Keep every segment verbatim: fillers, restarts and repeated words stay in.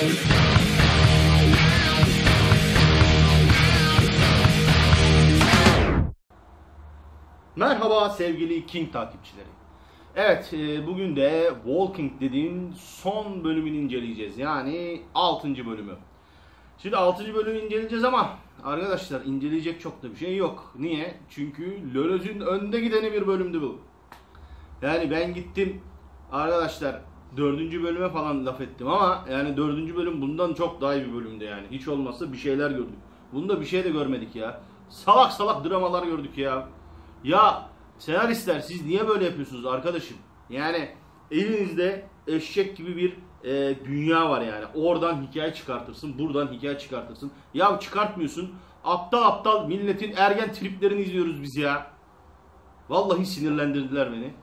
Merhaba sevgili King takipçileri. Evet, bugün de Walking Dead'in son bölümünü inceleyeceğiz. Yani altıncı bölümü. Şimdi altıncı bölümü inceleyeceğiz ama arkadaşlar inceleyecek çok da bir şey yok. Niye? Çünkü Lölöz'ün önde gideni bir bölümdü bu. Yani ben gittim arkadaşlar dördüncü bölüme falan laf ettim ama yani dördüncü bölüm bundan çok daha iyi bir bölümdü yani. Hiç olmazsa bir şeyler gördük. Bunda bir şey de görmedik ya. Salak salak dramalar gördük ya. Ya senaristler siz niye böyle yapıyorsunuz arkadaşım? Yani elinizde eşek gibi bir e, dünya var yani. Oradan hikaye çıkartırsın, buradan hikaye çıkartırsın. Ya çıkartmıyorsun. Aptal aptal milletin ergen triplerini izliyoruz biz ya. Vallahi sinirlendirdiler beni.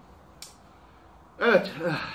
Evet.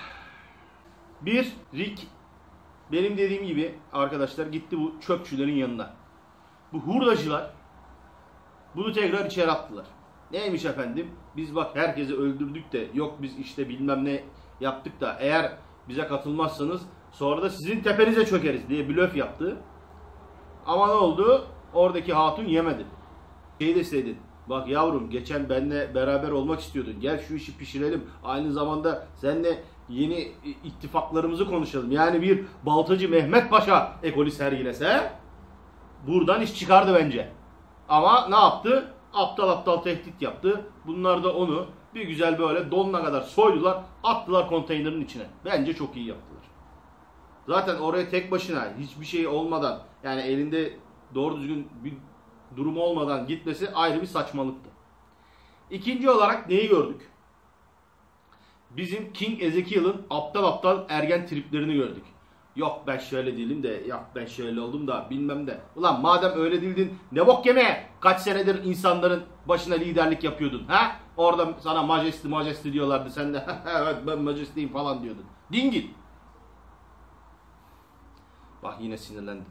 Bir, Rick benim dediğim gibi arkadaşlar gitti bu çöpçülerin yanına. Bu hurdacılar bunu tekrar içeri attılar. Neymiş efendim? Biz bak herkesi öldürdük de yok biz işte bilmem ne yaptık da eğer bize katılmazsanız sonra da sizin tepenize çökeriz diye blöf yaptı. Ama ne oldu? Oradaki hatun yemedi. Şey deseydin. Bak yavrum geçen benimle beraber olmak istiyordun. Gel şu işi pişirelim. Aynı zamanda seninle yeni ittifaklarımızı konuşalım. Yani bir Baltacı Mehmet Paşa ekolü sergilese buradan iş çıkardı bence. Ama ne yaptı? Aptal aptal tehdit yaptı. Bunlar da onu bir güzel böyle donuna kadar soydular. Attılar konteynerin içine. Bence çok iyi yaptılar. Zaten oraya tek başına hiçbir şey olmadan yani elinde doğru düzgün bir durum olmadan gitmesi ayrı bir saçmalıktı. İkinci olarak neyi gördük? Bizim King Ezekiel'ın aptal aptal ergen triplerini gördük. Yok ben şöyle değilim de yok ben şöyle oldum da bilmem de. Ulan madem öyle değildin ne bok yemeye kaç senedir insanların başına liderlik yapıyordun ha? Orada sana majesty majesty diyorlardı sen de evet ben majesty'yim falan diyordun. Dingil. Bak yine sinirlendim.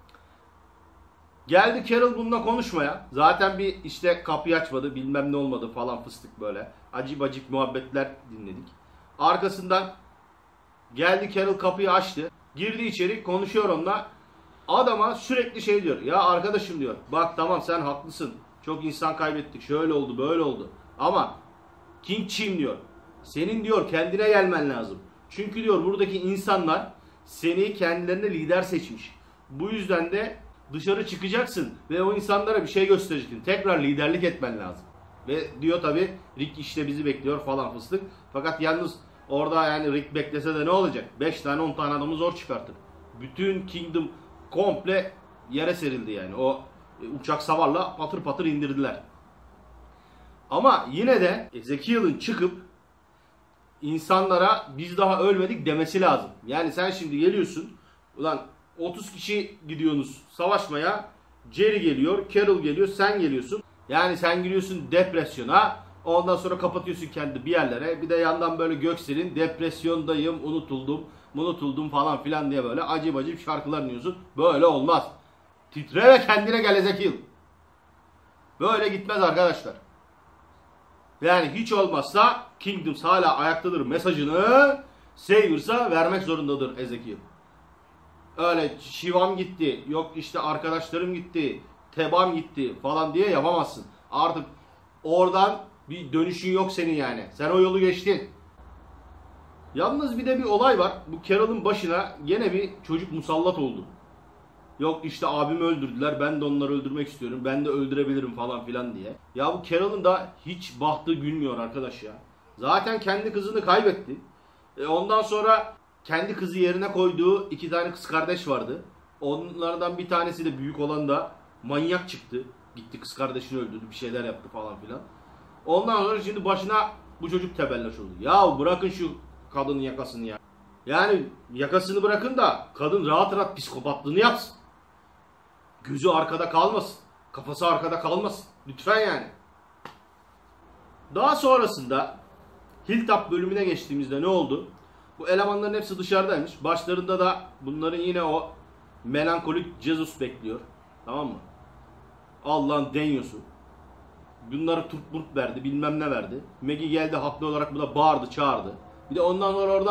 Geldi Carol bununla konuşmaya. Zaten bir işte kapıyı açmadı bilmem ne olmadı falan fıstık böyle. Acip acip muhabbetler dinledik. Arkasından geldi Carol kapıyı açtı. Girdi içeri konuşuyor onunla. Adama sürekli şey diyor. Ya arkadaşım diyor. Bak tamam sen haklısın. Çok insan kaybettik. Şöyle oldu böyle oldu. Ama King Chim diyor. Senin diyor kendine gelmen lazım. Çünkü diyor buradaki insanlar seni kendilerine lider seçmiş. Bu yüzden de dışarı çıkacaksın. Ve o insanlara bir şey göstereceksin. Tekrar liderlik etmen lazım. Ve diyor tabi Rick işte bizi bekliyor falan fıstık. Fakat yalnız orada yani Rick beklese de ne olacak? beş tane on tane adamı zor çıkartır. Bütün Kingdom komple yere serildi yani. O uçak savarla patır patır indirdiler. Ama yine de Ezekiel'in çıkıp insanlara biz daha ölmedik demesi lazım. Yani sen şimdi geliyorsun. Ulan otuz kişi gidiyorsunuz savaşmaya. Jerry geliyor, Carol geliyor, sen geliyorsun. Yani sen giriyorsun depresyona. Ondan sonra kapatıyorsun kendi bir yerlere. Bir de yandan böyle Göksel'in depresyondayım, unutuldum, unutuldum falan filan diye böyle acip acip şarkılar dinliyorsun. Böyle olmaz. Titre ve kendine gel Ezekiel. Böyle gitmez arkadaşlar. Yani hiç olmazsa Kingdoms hala ayaktadır mesajını Saviors'a vermek zorundadır Ezekiel. Öyle Şivam gitti, yok işte arkadaşlarım gitti, Tebam gitti falan diye yapamazsın. Artık oradan bir dönüşün yok senin yani. Sen o yolu geçtin. Yalnız bir de bir olay var. Bu Carol'ın başına gene bir çocuk musallat oldu. Yok işte abimi öldürdüler. Ben de onları öldürmek istiyorum. Ben de öldürebilirim falan filan diye. Ya bu Carol'ın da hiç bahtı gülmüyor arkadaş ya. Zaten kendi kızını kaybetti. E ondan sonra kendi kızı yerine koyduğu iki tane kız kardeş vardı. Onlardan bir tanesi de büyük olan da manyak çıktı. Gitti kız kardeşini öldürdü. Bir şeyler yaptı falan filan. Ondan sonra şimdi başına bu çocuk tebelleş oldu. Ya bırakın şu kadının yakasını ya. Yani yakasını bırakın da kadın rahat rahat psikopatlığını yapsın. Gözü arkada kalmasın. Kafası arkada kalmasın. Lütfen yani. Daha sonrasında Hilltop bölümüne geçtiğimizde ne oldu? Bu elemanların hepsi dışarıdaymış. Başlarında da bunların yine o melankolik Jesus bekliyor. Tamam mı? Allah'ın denyosu. Bunları turp murp verdi, bilmem ne verdi. Maggie geldi haklı olarak bu da bağırdı, çağırdı. Bir de ondan sonra oradan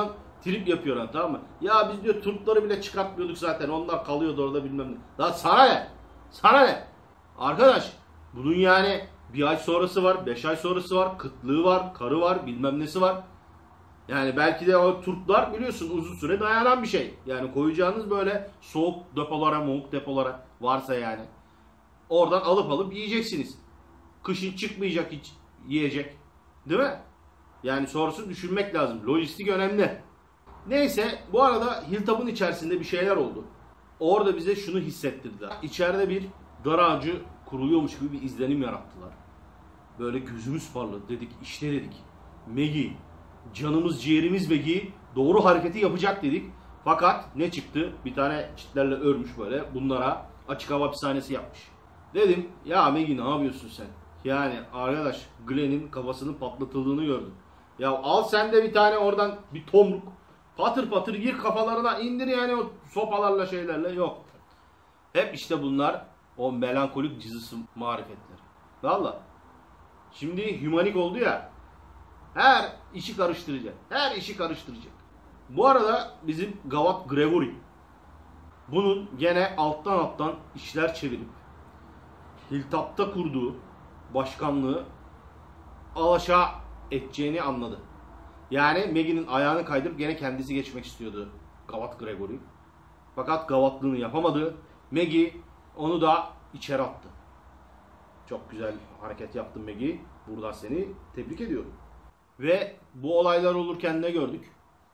Trip yapıyor, tamam mı? Ya biz diyor turpları bile çıkartmıyorduk zaten. Onlar kalıyordu orada bilmem ne. Daha sana ne? Sana ne? Arkadaş bunun yani bir ay sonrası var, beş ay sonrası var, kıtlığı var, karı var, bilmem nesi var. Yani belki de o turplar biliyorsun uzun süre dayanan bir şey. Yani koyacağınız böyle soğuk depolara, moğuk depolara varsa yani. Oradan alıp alıp yiyeceksiniz. Kışın çıkmayacak hiç yiyecek. Değil mi? Yani sonrasını düşünmek lazım. Lojistik önemli. Neyse bu arada Hilltop'un içerisinde bir şeyler oldu. Orada bize şunu hissettirdiler. İçeride bir dar ağacı kuruluyormuş gibi bir izlenim yarattılar. Böyle gözümüz parladı, dedik işte dedik. Maggie, canımız ciğerimiz Maggie doğru hareketi yapacak dedik. Fakat ne çıktı? Bir tane çitlerle örmüş böyle bunlara açık hava hapishanesi yapmış. Dedim ya Maggie ne yapıyorsun sen? Yani arkadaş Glenn'in kafasının patlatıldığını gördüm. Ya al sen de bir tane oradan bir tomruk. Patır patır gir kafalarına indir yani o sopalarla şeylerle yok. Hep işte bunlar o melankolik cızısı marifetleri. Valla. Şimdi humanik oldu ya. Her işi karıştıracak. Her işi karıştıracak. Bu arada bizim Gavat Gregory bunun gene alttan alttan işler çevirip Hilltop'ta kurduğu başkanlığı alaşağı edeceğini anladı. Yani Maggie'nin ayağını kaydırıp gene kendisi geçmek istiyordu Gavat Gregory. Fakat gavatlığını yapamadı. Maggie onu da içeri attı. Çok güzel hareket yaptın Maggie. Buradan seni tebrik ediyorum. Ve bu olaylar olurken ne gördük?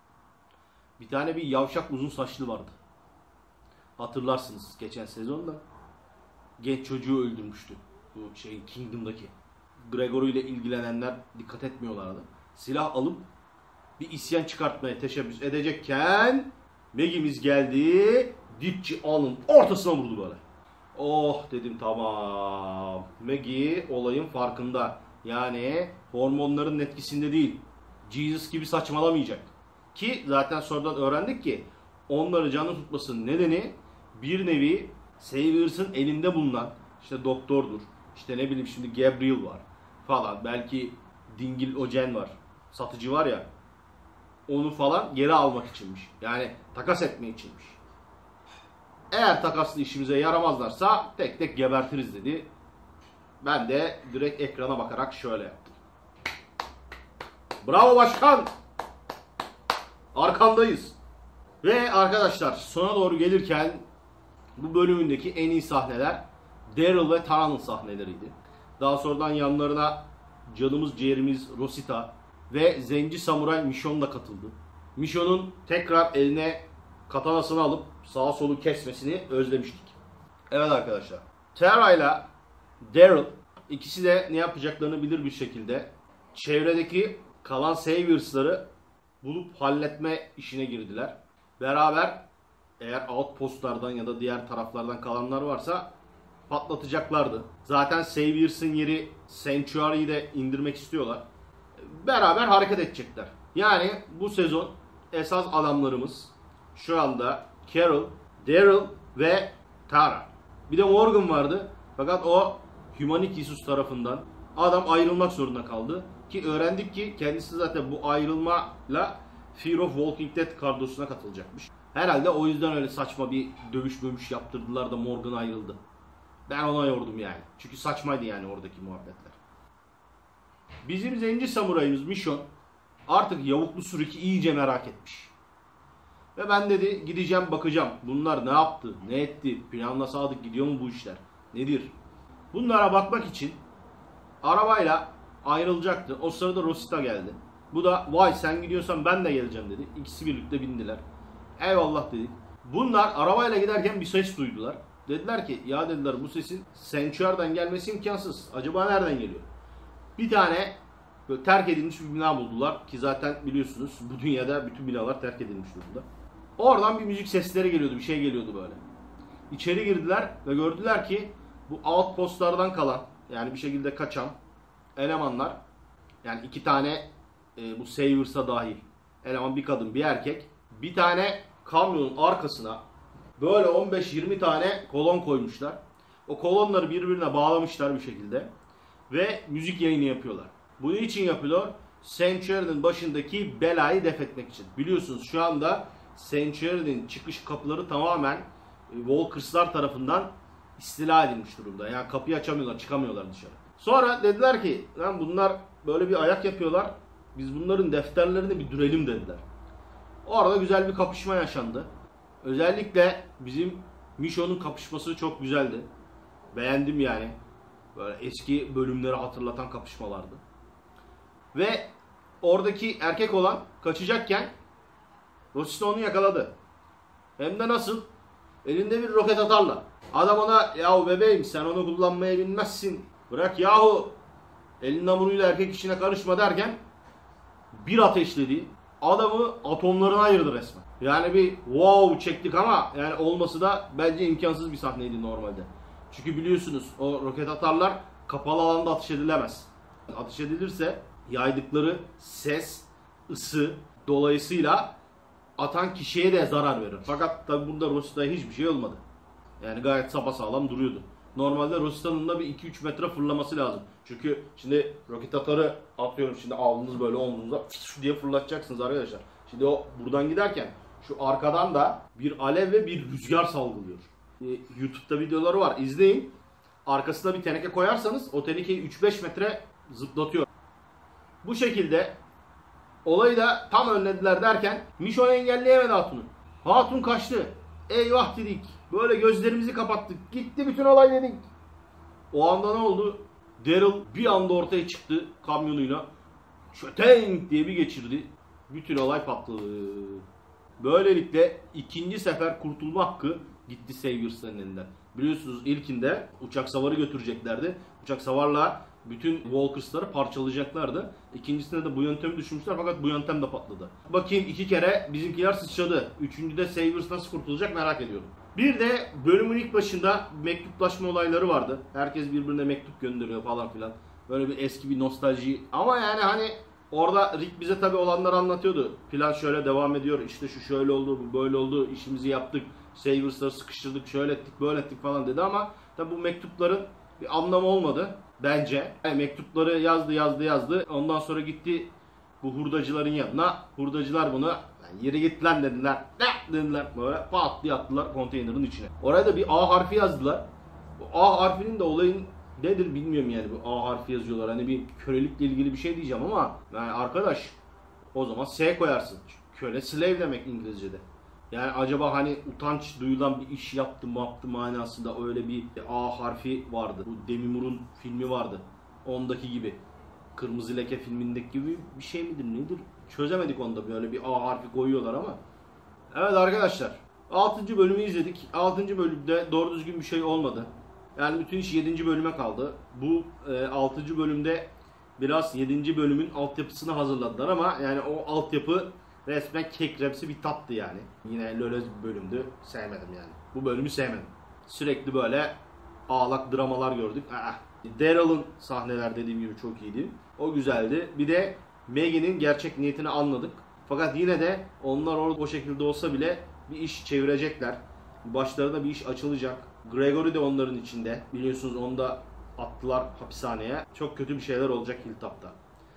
Bir tane bir yavşak uzun saçlı vardı. Hatırlarsınız geçen sezonda. Genç çocuğu öldürmüştü. Bu şeyin Kingdom'daki. Gregory ile ilgilenenler dikkat etmiyorlardı. Silah alıp bir isyan çıkartmaya teşebbüs edecekken Maggie'miz geldi. Dipçi alın ortasına vurdu böyle. Oh dedim tamam. Maggie olayın farkında. Yani hormonların etkisinde değil. Jesus gibi saçmalamayacak. Ki zaten sonradan öğrendik ki onları canlı tutmasının nedeni bir nevi Saviors'ın elinde bulunan işte doktordur. İşte ne bileyim şimdi Gabriel var falan. Belki Dingil Ojen var. Satıcı var ya. Onu falan geri almak içinmiş. Yani takas etmek içinmiş. Eğer takaslı işimize yaramazlarsa tek tek gebertiriz dedi. Ben de direkt ekrana bakarak şöyle yaptım. Bravo başkan! Arkandayız. Ve arkadaşlar sona doğru gelirken bu bölümündeki en iyi sahneler Daryl ve Tara'nın sahneleriydi. Daha sonradan yanlarına canımız ciğerimiz Rosita ve Zenci Samuray Michonne da katıldı. Michonne'un tekrar eline katanasını alıp sağa solu kesmesini özlemiştik. Evet arkadaşlar. Tara ile Daryl ikisi de ne yapacaklarını bilir bir şekilde çevredeki kalan Saviors'ları bulup halletme işine girdiler. Beraber eğer outpostlardan ya da diğer taraflardan kalanlar varsa patlatacaklardı. Zaten Saviors'ın yeri Sanctuary'yi de indirmek istiyorlar. Beraber hareket edecekler. Yani bu sezon esas adamlarımız şu anda Carol, Daryl ve Tara. Bir de Morgan vardı. Fakat o Humanik Jesus tarafından adam ayrılmak zorunda kaldı. Ki öğrendik ki kendisi zaten bu ayrılmayla Fear of Walking Dead kadrosuna katılacakmış. Herhalde o yüzden öyle saçma bir dövüş dövüş yaptırdılar da Morgan ayrıldı. Ben ona yordum yani. Çünkü saçmaydı yani oradaki muhabbetler. Bizim zenci samurayımız Michonne artık yavuklu Surik'i iyice merak etmiş. Ve ben dedi gideceğim bakacağım. Bunlar ne yaptı, ne etti, planla sadık gidiyor mu bu işler, nedir? Bunlara bakmak için arabayla ayrılacaktı. O sırada Rosita geldi. Bu da vay sen gidiyorsan ben de geleceğim dedi. İkisi birlikte bindiler. Eyvallah dedik. Bunlar arabayla giderken bir ses duydular. Dediler ki ya dediler bu sesin Sanctuary'den gelmesi imkansız. Acaba nereden geliyor? Bir tane böyle terk edilmiş bir bina buldular. Ki zaten biliyorsunuz bu dünyada bütün binalar terk edilmiş durumda. Oradan bir müzik sesleri geliyordu. Bir şey geliyordu böyle. İçeri girdiler ve gördüler ki bu outpostlardan kalan yani bir şekilde kaçan elemanlar yani iki tane e, bu Saviors'a dahil eleman bir kadın bir erkek bir tane kamyonun arkasına böyle on beş yirmi tane kolon koymuşlar. O kolonları birbirine bağlamışlar bir şekilde ve müzik yayını yapıyorlar. Bunu için yapıyorlar. Sanctuary'nin başındaki belayı def etmek için. Biliyorsunuz şu anda Sanctuary'nin çıkış kapıları tamamen Walkers'lar tarafından istila edilmiş durumda. Yani kapıyı açamıyorlar, çıkamıyorlar dışarı. Sonra dediler ki lan bunlar böyle bir ayak yapıyorlar. Biz bunların defterlerini bir dürelim dediler. Orada güzel bir kapışma yaşandı. Özellikle bizim Michonne'un kapışması çok güzeldi. Beğendim yani. Böyle eski bölümleri hatırlatan kapışmalardı. Ve oradaki erkek olan kaçacakken Rosita onu yakaladı. Hem de nasıl? Elinde bir roket atarla. Adam ona yahu bebeğim sen onu kullanmaya bilmezsin. Bırak yahu. Elin namuruyla erkek işine karışma derken bir ateşledi. Adamı atomlarına ayırdı resmen. Yani bir wow çektik ama yani olması da bence imkansız bir sahneydi normalde. Çünkü biliyorsunuz o roket atarlar kapalı alanda ateş edilemez. Ateş edilirse yaydıkları ses, ısı dolayısıyla atan kişiye de zarar verir. Fakat tabi burada Rosita'ya hiçbir şey olmadı. Yani gayet sapasağlam duruyordu. Normalde Rosita'nın da bir iki üç metre fırlaması lazım. Çünkü şimdi roket atarı atıyorum şimdi alnınız böyle omzunuza diye fırlatacaksınız arkadaşlar. Şimdi o buradan giderken şu arkadan da bir alev ve bir rüzgar salgılıyor. Ee, YouTube'da videoları var izleyin. Arkasına bir teneke koyarsanız o tenekeyi üç beş metre zıplatıyor. Bu şekilde olayı da tam önlediler derken Michonne engelleyemedi Hatun'u. Hatun kaçtı. Eyvah dedik. Böyle gözlerimizi kapattık. Gitti bütün olay dedik. O anda ne oldu? Daryl bir anda ortaya çıktı kamyonuyla. Şötenk diye bir geçirdi. Bütün olay patladı. Böylelikle ikinci sefer kurtulma hakkı gitti Saviors'ların elinden. Biliyorsunuz ilkinde uçak savarı götüreceklerdi. Uçak savarla bütün Walkers'ları parçalayacaklardı. İkincisinde de bu yöntemi düşünmüşler fakat bu yöntem de patladı. Bakayım iki kere bizimkiler sıçradı. Üçüncüde Saviors nasıl kurtulacak merak ediyorum. Bir de bölümün ilk başında mektuplaşma olayları vardı. Herkes birbirine mektup gönderiyor falan filan. Böyle bir eski bir nostalji. Ama yani hani orada Rick bize tabi olanları anlatıyordu. Plan şöyle devam ediyor. İşte şu şöyle oldu, bu böyle oldu. İşimizi yaptık. Saviors'ları sıkıştırdık, şöyle ettik, böyle ettik falan dedi ama tabi bu mektupların bir anlamı olmadı bence. Yani mektupları yazdı, yazdı, yazdı. Ondan sonra gitti bu hurdacıların yanına. Hurdacılar bunu yere git lan dediler. Ne dediler böyle pat diye attılar konteynerin içine. Oraya da bir A harfi yazdılar. Bu A harfinin de olayın nedir bilmiyorum yani bu A harfi yazıyorlar. Hani bir kölelikle ilgili bir şey diyeceğim ama yani arkadaş o zaman S koyarsın. Köle slave demek İngilizce'de. Yani acaba hani utanç duyulan bir iş yaptı mı yaptı manasında öyle bir A harfi vardı. Bu Demi Moore'un filmi vardı. Ondaki gibi. Kırmızı Leke filmindeki gibi bir şey midir nedir? Çözemedik onda böyle bir A harfi koyuyorlar ama. Evet arkadaşlar. altıncı bölümü izledik. altıncı bölümde doğru düzgün bir şey olmadı. Yani bütün iş yedinci bölüme kaldı. Bu e, altıncı bölümde biraz yedinci bölümün altyapısını hazırladılar ama yani o altyapı resmen kek remsi bir tattı yani. Yine lölöz bir bölümdü. Sevmedim yani. Bu bölümü sevmedim. Sürekli böyle ağlak dramalar gördük. Daryl'ın sahneler dediğim gibi çok iyiydi. O güzeldi. Bir de Maggie'nin gerçek niyetini anladık. Fakat yine de onlar orada o şekilde olsa bile bir iş çevirecekler. Başlarına bir iş açılacak. Gregory de onların içinde. Biliyorsunuz onu da attılar hapishaneye. Çok kötü bir şeyler olacak Hilltop'ta.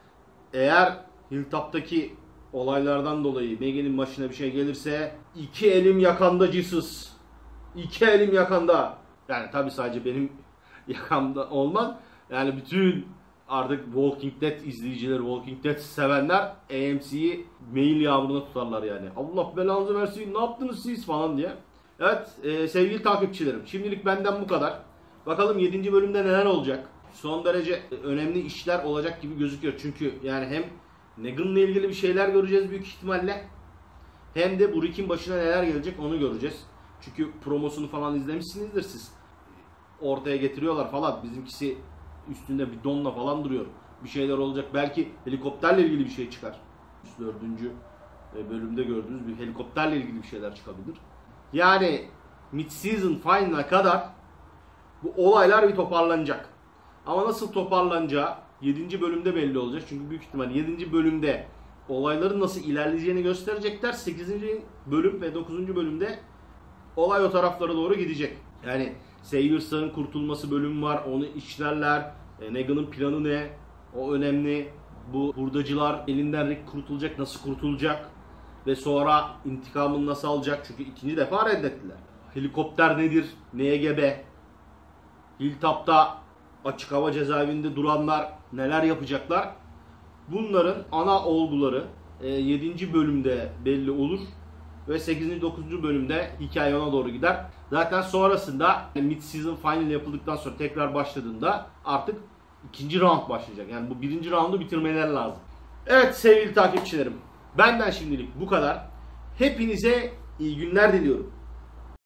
Eğer Hilltop'taki olaylardan dolayı Maggie'nin başına bir şey gelirse iki elim yakanda Jesus. İki elim yakanda. Yani tabi sadece benim yakamda olmaz. Yani bütün artık Walking Dead izleyicileri, Walking Dead sevenler A M C'yi mail yağmuruna tutarlar yani. Allah belanızı versin, ne yaptınız siz falan diye. Evet e, sevgili takipçilerim, şimdilik benden bu kadar. Bakalım yedinci bölümde neler olacak. Son derece önemli işler olacak gibi gözüküyor. Çünkü yani hem Negan'la ilgili bir şeyler göreceğiz büyük ihtimalle. Hem de bu Rick'in başına neler gelecek onu göreceğiz. Çünkü promosunu falan izlemişsinizdir siz. Ortaya getiriyorlar falan. Bizimkisi üstünde bir donla falan duruyor. Bir şeyler olacak. Belki helikopterle ilgili bir şey çıkar. dördüncü bölümde gördüğünüz bir helikopterle ilgili bir şeyler çıkabilir. Yani mid-season final'a kadar bu olaylar bir toparlanacak. Ama nasıl toparlanacağı yedinci bölümde belli olacak. Çünkü büyük ihtimal yedinci bölümde olayların nasıl ilerleyeceğini gösterecekler. sekizinci bölüm ve dokuzuncu bölümde olay o taraflara doğru gidecek. Yani Saviors'ların kurtulması bölümü var. Onu işlerler. E, Negan'ın planı ne? O önemli. Bu hurdacılar elinden Rick kurtulacak, nasıl kurtulacak ve sonra intikamını nasıl alacak? Çünkü ikinci defa reddettiler. Helikopter nedir? Neye gebe? Hilltop'ta açık hava cezaevinde duranlar neler yapacaklar? Bunların ana olguları yedinci bölümde belli olur ve sekizinci dokuzuncu bölümde hikaye ona doğru gider. Zaten sonrasında mid-season final yapıldıktan sonra tekrar başladığında artık ikinci round başlayacak. Yani bu birinci roundu bitirmeleri lazım. Evet sevgili takipçilerim, benden şimdilik bu kadar. Hepinize iyi günler diliyorum.